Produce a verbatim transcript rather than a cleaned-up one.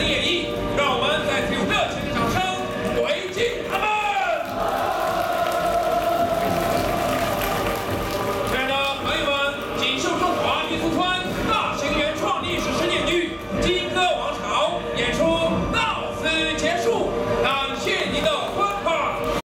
的演绎，让我们再次用热情的掌声回敬他们。亲爱的朋友们，锦绣中华女四川大型原创历史实践剧《金戈王朝》演出